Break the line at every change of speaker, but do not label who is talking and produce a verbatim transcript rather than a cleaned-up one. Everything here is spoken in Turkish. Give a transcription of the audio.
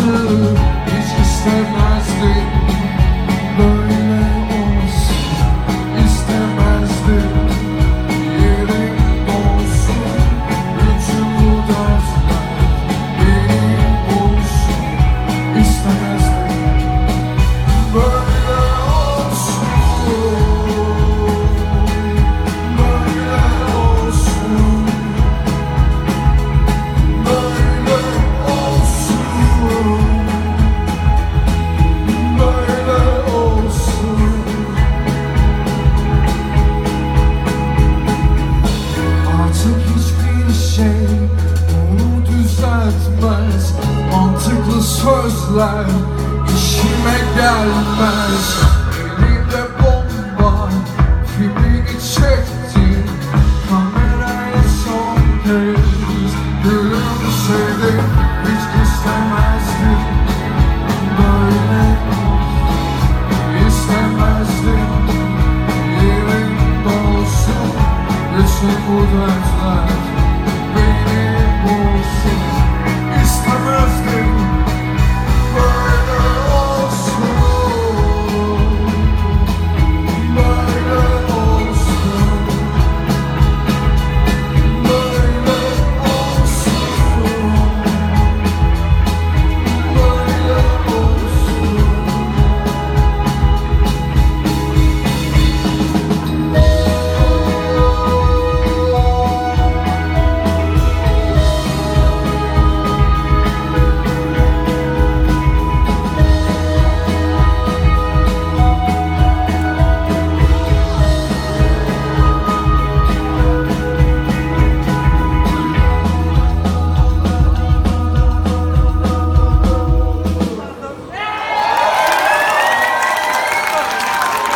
olmasın hiç istemezdim. Böyle olsun istemezdim. Yerim olsun bütün bu dertler benim olsun istemezdim. Böyle olsun, böyle olsun, böyle olsun, böyle olsun. Artık hiçbir şey onu düzeltmez. Mantıklı sözler işime gelmez.